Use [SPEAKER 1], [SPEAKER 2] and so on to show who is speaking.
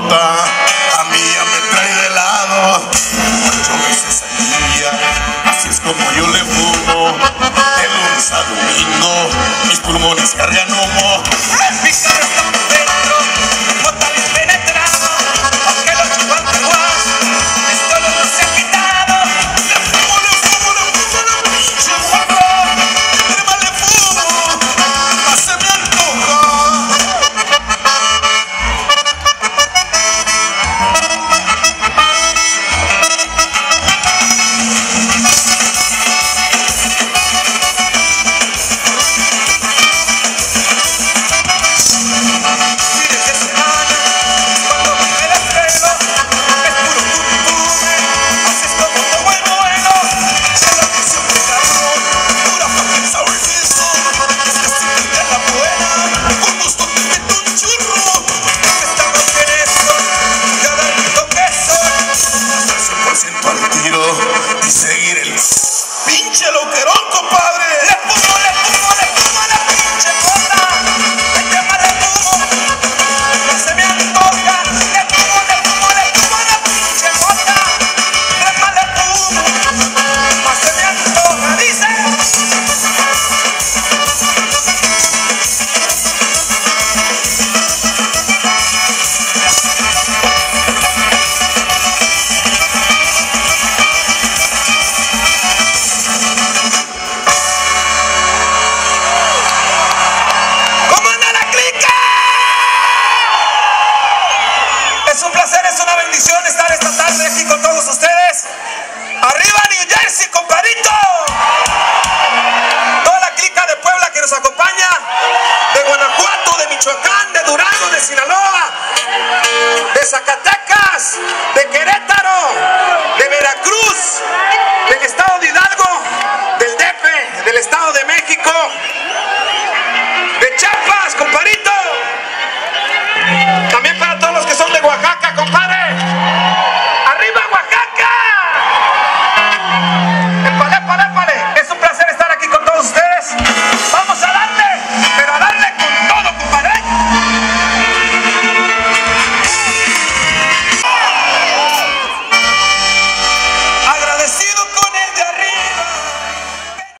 [SPEAKER 1] mota, a mí ya me trae de lado. 8 veces al día, así es como yo le fumo. De lunes a domingo, mis pulmones cargan humo.
[SPEAKER 2] Mi carro está por dentro, mota bien penetrado. Aunque los chupantes guas, esto no se ha quitado.
[SPEAKER 1] Le fumo la pinche mota. Entre más le fumo, más se me antoja. Y seguir el pinche loquerón, compadre.
[SPEAKER 2] Le fumo la pinche mota. Entre más le fumo, más se me antoja. Le fumo la pinche mota. Entre más le fumo, más se me antoja. Dice. Es un placer, es una bendición estar esta tarde aquí con todos ustedes. ¡Arriba New Jersey, compadrito! Toda la clica de Puebla que nos acompaña, de Guanajuato, de Michoacán, de Durango,